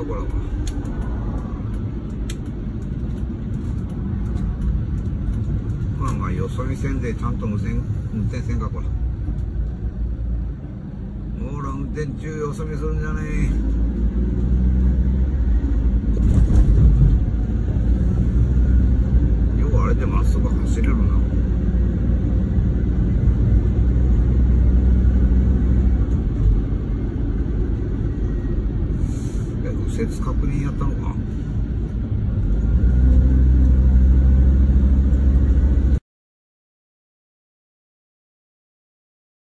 これは。まあまあよそ見せんでちゃんと運転せんかこれ。ほら運転中よそ見するんじゃねえ。あれでまっすぐ走れるな。右折確認やったのか。